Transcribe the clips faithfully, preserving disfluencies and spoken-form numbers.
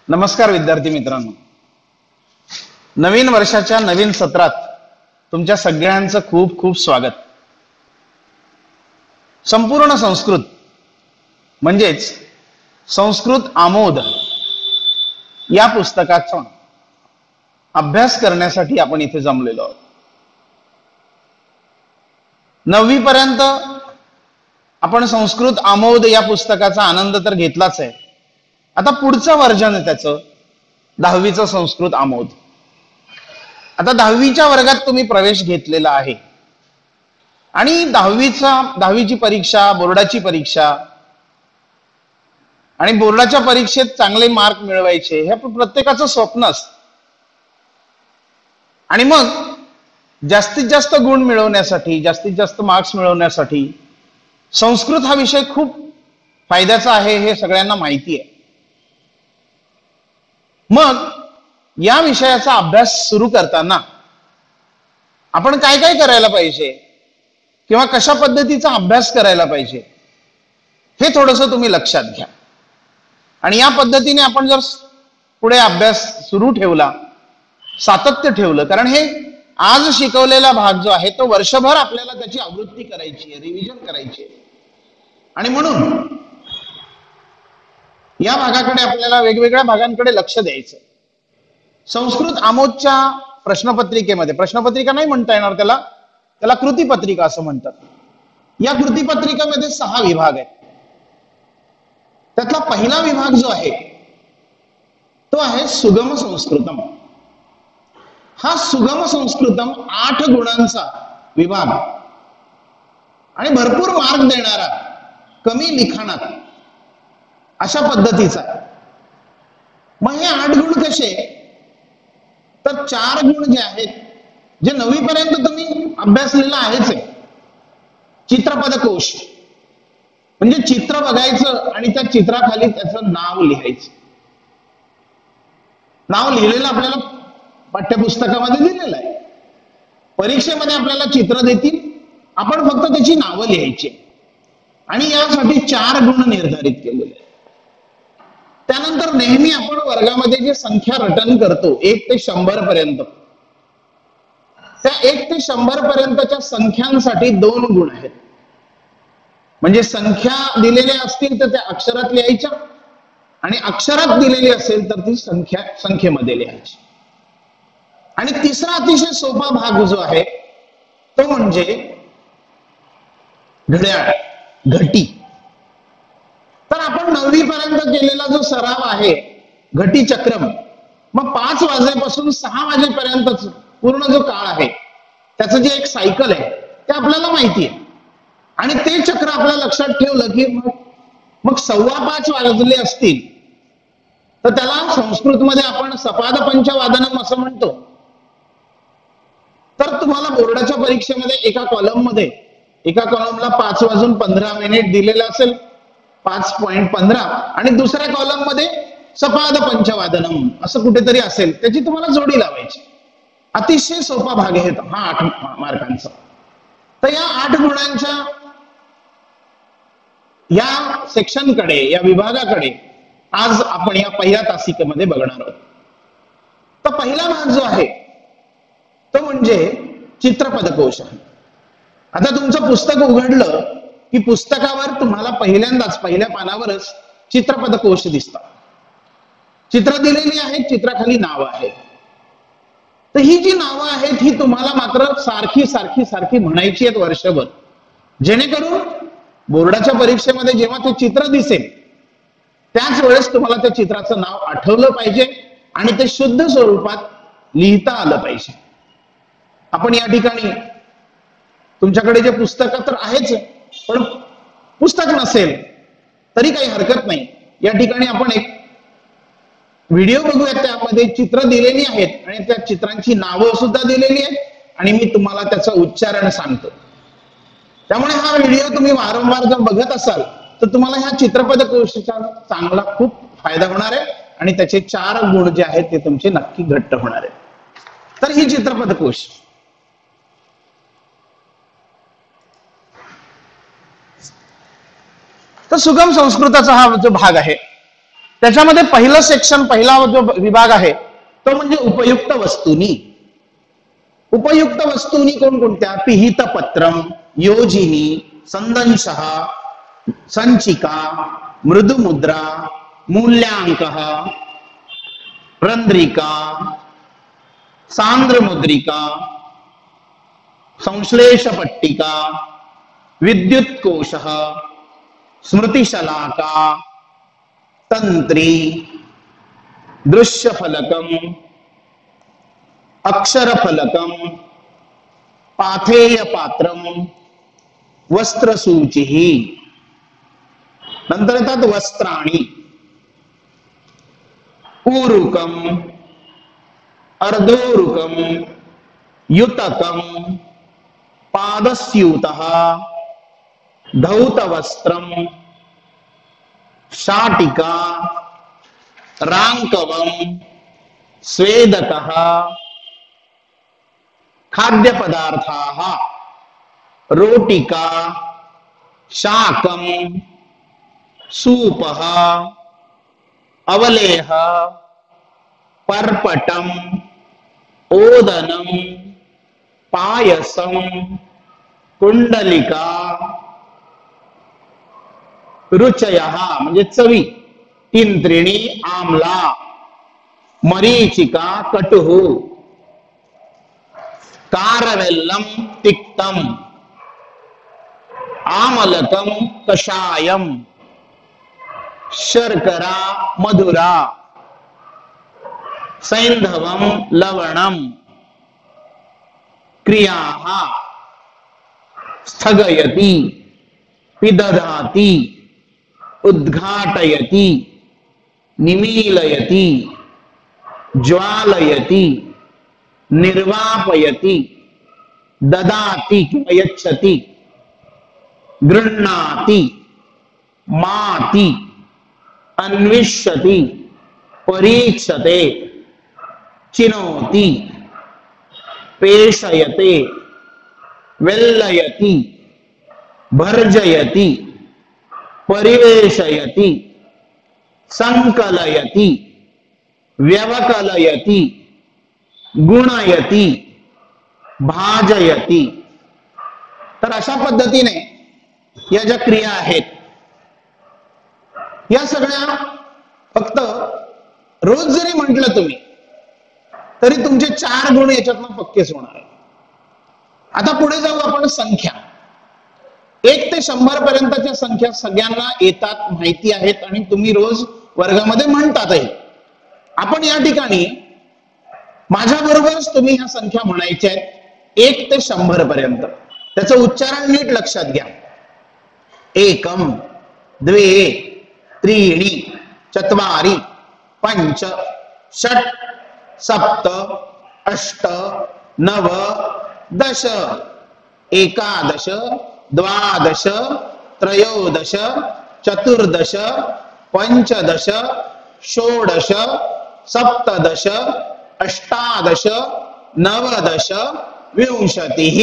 नमस्कार विद्यार्थी मित्रांनो, नवीन वर्षाच्या नवीन सत्रात तुमच्या सगळ्यांचं खूप खूप स्वागत. संपूर्ण संस्कृत म्हणजेच संस्कृत आमोद या पुस्तकाचा अभ्यास करण्यासाठी आपण इथे जमलेलो आहोत. नववी पर्यंत आपण संस्कृत आमोद या पुस्तकाचा आनंद तर घेतलाच आहे. आता पुढचं वर्जन आहे त्याचं, दहावीचं संस्कृत आमोद. आता दहावीच्या वर्गात तुम्ही प्रवेश घेतलेला आहे आणि दहावीचा दहावीची परीक्षा, बोर्डाची परीक्षा आणि बोर्डाच्या परीक्षेत चांगले मार्क मिळवायचे हे प्रत्येकाचं स्वप्न असतं. आणि मग जास्तीत जास्त गुण मिळवण्यासाठी, जास्तीत जास्त मार्क्स मिळवण्यासाठी संस्कृत हा विषय खूप फायद्याचा आहे हे सगळ्यांना माहिती आहे. मग या विषयाचा अभ्यास सुरू करताना आपण काय काय करायला पाहिजे किंवा कशा पद्धतीचा अभ्यास करायला पाहिजे हे थोडंसं तुम्ही लक्षात घ्या. आणि या पद्धतीने आपण जर पुढे अभ्यास सुरू ठेवला, सातत्य ठेवलं, कारण हे आज शिकवलेला भाग जो आहे तो वर्षभर आपल्याला त्याची आवृत्ती करायची आहे, रिव्हिजन करायची आहे. आणि म्हणून या भागाकडे आपल्याला वेगवेगळ्या भागांकडे लक्ष द्यायचं. संस्कृत आमोदच्या प्रश्नपत्रिकेमध्ये, प्रश्नपत्रिका नाही म्हणता येणार त्याला, त्याला कृतीपत्रिका असं म्हणतात. या कृतीपत्रिकेमध्ये सहा विभाग आहेत. त्यातला पहिला विभाग जो आहे तो आहे सुगम संस्कृतम. हा सुगम संस्कृतम आठ गुणांचा विभाग आणि भरपूर मार्क देणारा, कमी लिखाणात अशा पद्धतीचा. मग हे आठ गुण कसे? तर चार गुण जे आहेत, जे नववी पर्यंत तुम्ही अभ्यासलेला आहेच आहे. चित्रपद कोश म्हणजे चित्र बघायचं आणि त्या चित्राखाली त्याचं नाव लिहायचं. नाव लिहिलेलं आपल्याला पाठ्यपुस्तकामध्ये दिलेलं आहे. परीक्षेमध्ये आपल्याला चित्र देतील, आपण फक्त त्याची नावं लिहायची आणि यासाठी चार गुण निर्धारित केलेले आहेत. त्यानंतर नेहमी आपण वर्गामध्ये जे संख्या रटन करतो एक ते शंभर पर्यंत, त्या एक ते शंभर पर्यंतच्या संख्यांसाठी दोन गुण आहेत. म्हणजे संख्या दिलेल्या असतील तर त्या अक्षरात लिहायच्या आणि अक्षरात दिलेली असेल तर ती संख्या संख्येमध्ये लिहायची. आणि तिसरा अतिशय सोपा भाग जो आहे तो म्हणजे घड्याळ, घटी. तर आपण नववी पर्यंत केलेला जो सराव आहे घटी चक्रम, मग पाच वाजेपासून सहा वाजेपर्यंतच पूर्ण जो काळ आहे त्याचं जे एक सायकल आहे ते आपल्याला माहिती आहे. आणि ते चक्र आपल्या लक्षात ठेवलं की मग मग सव्वा पाच वाजले असतील तर त्याला संस्कृतमध्ये आपण सपाद पंचवादनम असं म्हणतो. तर तुम्हाला बोर्डाच्या परीक्षेमध्ये एका कॉलम मध्ये, एका कॉलमला पाच वाजून पंधरा मिनिट दिलेलं असेल, पाच पॉइंट पंधरा, आणि दुसऱ्या कॉलम मध्ये सपाद पंचवादनम असं कुठेतरी असेल, त्याची तुम्हाला जोडी लावायची. अतिशय सोपा भाग आहे हा आठ मार्कांचा. तर या आठ गुणांच्या या सेक्शनकडे, या विभागाकडे आज आपण या पहिल्या तासिकेमध्ये बघणार आहोत. तर पहिला भाग जो आहे तो म्हणजे चित्रपद कोश. आता तुमचं पुस्तक उघडलं की पुस्तकावर तुम्हाला पहिल्यांदाच पहिल्या पानावरच चित्रपद कोश दिसतात. चित्र दिलेली आहेत, चित्राखाली नाव आहे. तर ही जी नावं आहेत ही तुम्हाला मात्र सारखी सारखी सारखी म्हणायची आहेत वर्षभर, जेणेकरून बोर्डाच्या परीक्षेमध्ये जेव्हा ते चित्र दिसेल त्याच वेळेस तुम्हाला त्या चित्राचं नाव आठवलं पाहिजे आणि ते शुद्ध स्वरूपात लिहिता आलं पाहिजे. आपण या ठिकाणी तुमच्याकडे जे पुस्तक तर आहेच, पण पुस्तक नसेल तरी काही हरकत नाही. या ठिकाणी आपण एक व्हिडिओ बघूया, त्यामध्ये चित्र दिलेली आहेत आणि त्या चित्रांची नावं सुद्धा दिलेली आहेत आणि मी तुम्हाला त्याचं उच्चारण सांगतो. त्यामुळे हा व्हिडिओ तुम्ही वारंवार जर बघत असाल तर तुम्हाला ह्या चित्रपद कोशाचा चांगला खूप फायदा होणार आहे आणि त्याचे चार गुण जे आहेत ते तुमचे नक्की घट्ट होणार आहेत. तर ही चित्रपद कोश. तर सुगम संस्कृताचा हा जो भाग आहे त्याच्यामध्ये पहिलं सेक्शन, पहिला जो विभाग आहे तो म्हणजे उपयुक्त वस्तूनी. उपयुक्त वस्तूनी कोणकोणत्या? पिहित पत्रम, योजिनी, संदंशः, संचिका, मृदुमुद्रा, मूल्यांकः, रंध्रिका, सांद्र मुद्रिका, संश्लेष पट्टिका, विद्युत कोशः, स्मृतिशलाका, तंत्री, दृश्य फलकम, अक्षर फलकम, पाथेय पात्रम, वस्त्र सूची. नंतर येतात वस्त्राणी, ऊरुकम, अर्धोरुकम, युतकम, पादस्यूतः, धौतवस्त्रम, शाटिका, रांकवम, स्वेदकः, खाद्य पदार्थाः, रोटिका, शाकम, सूपः, अवलेह, पर्पटम, ओदनम, पायसम, कुंडलिका, रुचयः म्हणजे चवी, तिंत्रिणी, आमला, मरीचिका, कटुः, कारवेल्लम, तिक्तम, आमलकम, कषायम, शर्करा, मधुरा, सैंधवम, लवणम. क्रियाः स्थगयति, पिदधाति, उद्घाटयति, निमीलयति, ज्वालयति, निर्वापयति, ददाति यच्छति, गृह्णाति, माति, अन्विष्यति, परीक्षते, चिनोति, पेशयते, वेल्लयति, भर्जयति, परिवेशयति, संकलयति, व्यवकलयति, गुणयति, भाजयति. तर अशा पद्धतीने या ज्या क्रिया आहेत या सगळ्या फक्त रोज जरी म्हटलं तुम्ही तरी तुमचे चार गुण याच्यातनं पक्केच होणार आहे. आता पुढे जाऊ आपण संख्या. एक ते शंभर पर्यंतच्या संख्या सगळ्यांना येतात, माहिती आहेत आणि तुम्ही रोज वर्गामध्ये म्हणतातही. आपण या ठिकाणी माझ्या बरोबरच तुम्ही ह्या संख्या म्हणायच्या आहेत एक ते शंभर पर्यंत. त्याचं उच्चारण नीट लक्षात घ्या. एकम, द्वे, त्रीणि, चत्वारि, पंच, षट, सप्त, अष्ट, नव, दश, एकादश, द्वादश, त्रयोदश, चतुर्दश, पंचदश, षोडश, सप्तदश, अष्टादश, नवदश, विंशतिः.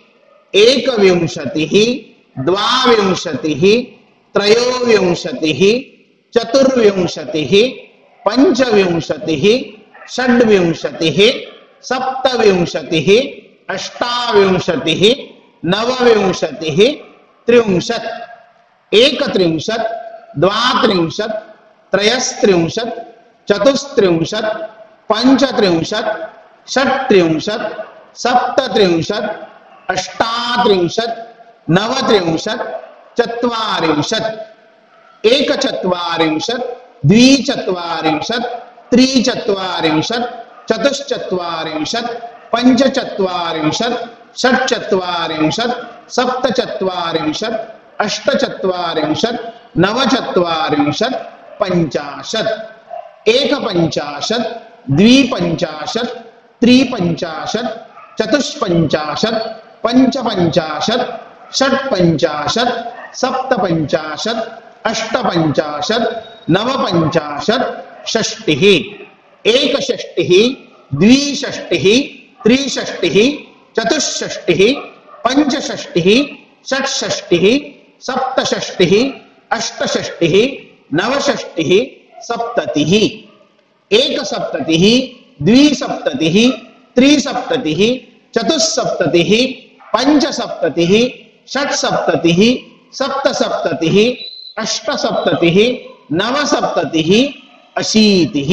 एकविंशतिः, द्वाविंशतिः, त्रयोविंशतिः, चतुर्विंशतिः, पंचविंशतिः, षड्विंशतिः, सप्तविंशतिः, अष्टाविंशतिः, नवविंशतिः, त्रिंशत्. एकत्रिंशत्, द्वात्रिंशत्, त्रयस्त्रिंशत्, चतुस्त्रिंशत्, पंचत्रिंशत्, षट्त्रिंशत्, सप्तत्रिंशत्, अष्टात्रिंशत्, नवत्रिंशत्, चत्वारिंशत्. एकचत्वारिंशत्, द्विचत्वारिंशत्, त्रिचत्वारिंशत्, चतुश्चत्वारिंशत्, पंचचत्वारिंशत्, षट्चत्वारिंशत्, सप्तचत्वारिंशत्, अष्टचत्वारिंशत्, नवचत्वारिंशत्, पंचाशत्. एकपंचाशत्, द्विपंचाशत्, त्रिपंचाशत्, चतुष्पंचाशत्, पंचपंचाशत्, षट्पंचाशत्, सप्तपंचाशत्, अष्टपंचाशत्, नवपंचाशत्, षष्टिः. एकषष्टिः, द्विषष्टिः, त्रिषष्टिः, चतुष्षष्टिः, पंचषष्टिः, षट्षष्टिः, सप्तषष्टिः, अष्टषष्टिः, नवषष्टिः, सप्ततिः, एकसप्ततिः, द्विसप्ततिः, त्रिसप्ततिः, चतुस्सप्ततिः, पंचसप्ततिः, षट्सप्ततिः, सप्तसप्ततिः, अष्टसप्ततिः, नवसप्ततिः, अशीतिः,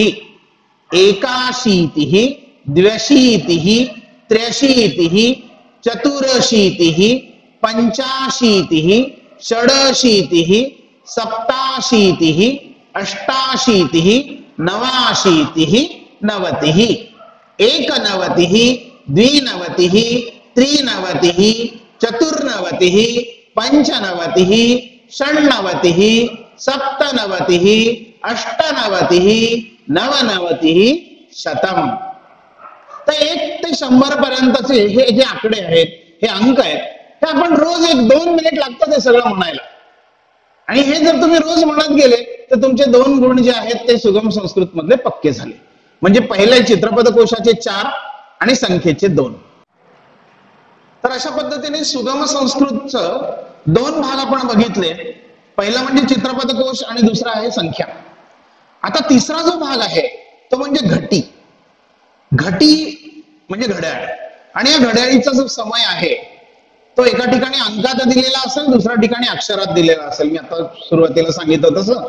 एकाशीतिः, द्व्यशीतिः, त्र्यशीतिः, चतुरशीतिः, पंचाशीतिः, षडशीतिः, सप्ताशीतिः, अष्टाशीतिः, नवाशीतिः, नवतिः, एकनवतिः, द्विनवतिः, त्रिनवतिः, चतुर्नवतिः, पंचनवतिः, षण्णवतिः, सप्तनवतिः, अष्टनवतिः, नवनवतिः, शतम. तर एक ते शंभर पर्यंतचे हे जे आकडे आहेत, हे अंक आहेत, हे आपण रोज एक दोन मिनिट लागतात हे सगळं म्हणायला. आणि हे जर तुम्ही रोज म्हणत गेले तर तुमचे दोन गुण जे आहेत ते सुगम संस्कृत मधले पक्के झाले. म्हणजे पहिले चित्रपद कोशाचे चार आणि संख्येचे दोन. तर अशा पद्धतीने सुगम संस्कृतचं दोन भाग आपण बघितले. पहिला म्हणजे चित्रपद कोश आणि दुसरा आहे संख्या. आता तिसरा जो भाग आहे तो म्हणजे घटी. घटी म्हणजे घड्याळ. आणि या घड्याळीचा जो समय आहे तो एका ठिकाणी अंकात दिलेला असेल, दुसऱ्या ठिकाणी अक्षरात दिलेला असेल. मी आता सुरुवातीला सांगितलं तसं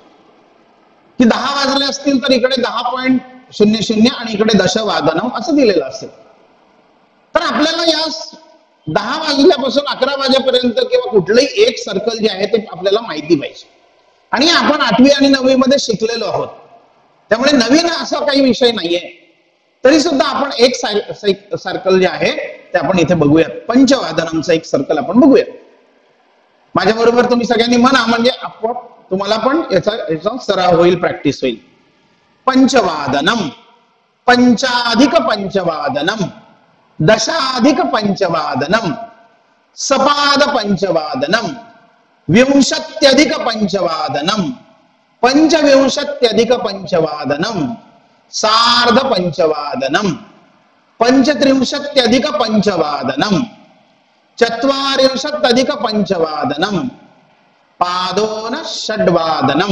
की दहा वाजले असतील तर इकडे दहा पॉईंट शून्य शून्य आणि इकडे दशवादनम असं दिलेलं असेल. तर आपल्याला या दहा वाजल्यापासून अकरा वाजेपर्यंत किंवा कुठलंही एक सर्कल जे आहे ते आपल्याला माहिती पाहिजे. आणि आपण आठवी आणि नववी मध्ये शिकलेलो आहोत, त्यामुळे नवीन असा काही विषय नाहीये. तरी सुद्धा आपण एक सर्कल जे आहे ते आपण इथे बघूयात. पंचवादनमचं एक सर्कल आपण बघूयात. माझ्या बरोबर तुम्ही सगळ्यांनी म्हणा, म्हणजे आपोआप तुम्हाला पण याचा याचा सराव होईल, प्रॅक्टिस होईल. पंचवादनम, पंचाधिक पंचवादनम, दशाधिक पंचवादनम, सपाद पंचवादनम, विंशत्यधिक पंचवादनम, पंचविंशत्यधिक पंचवादनम, सार्ध पंचवादनम, पंचत्रिंशत्यधिक पंचवादनम, चत्वारिंशत्यधिक पंचवादनम, पादोन षड्वादनम,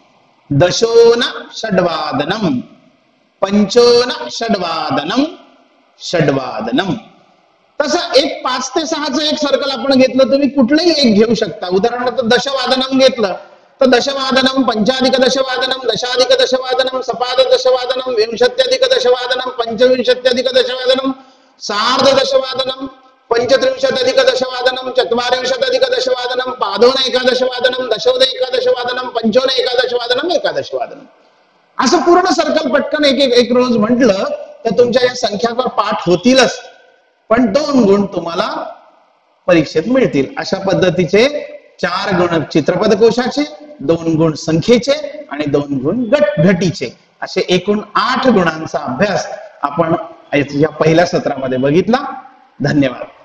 दशोन षड्वादनम, पंचोन षड्वादनम, षड्वादनम. तसं एक पाच ते सहाचं एक सर्कल आपण घेतलं, तुम्ही कुठलंही एक घेऊ शकता. उदाहरणार्थ दशवादनम घेतलं तर दशवादनम, पंचाधिक दशवादनम, दशाधिक दशवादनम, सपाद दशवादनम, विंशत्यधिक दशवादनम, पंचविंशत्यधिक दशवादनम, सार्ध दशवादनम, पंचत्रिंशत्यधिक दशवादनम, चत्वारिंशत्यधिक दशवादनम, पादोन एकादशवादनम, दशोन एकादशवादनम, पंचोन एकादशवादनम, एकादशवादनम. असं पूर्ण सर्कल पटकन एक एक एक रोज म्हटलं तर तुमच्या या संख्याचा पाठ होतीलच, पण दोन गुण तुम्हाला परीक्षेत मिळतील. अशा पद्धतीचे चार गुण चित्रपद कोशाचे, दोन गुण संख्येचे आणि दोन गुण गट घटीचे, असे एकूण आठ गुणांचा अभ्यास आपण या पहिल्या सत्रामध्ये बघितला. धन्यवाद.